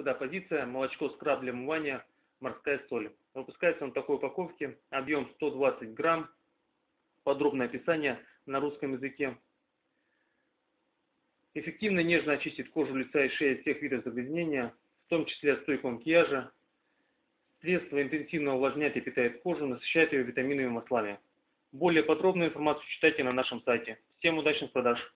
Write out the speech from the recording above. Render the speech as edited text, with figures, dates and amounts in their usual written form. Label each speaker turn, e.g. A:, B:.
A: господа, позиция молочко скраб для омывания морская соль. Выпускается он в такой упаковке, объем 120 грамм, подробное описание на русском языке. Эффективно нежно очистит кожу лица и шеи от всех видов загрязнения, в том числе от стойкого макияжа. Средство интенсивно увлажняет и питает кожу, насыщает ее витаминами и маслами. Более подробную информацию читайте на нашем сайте. Всем удачных продаж!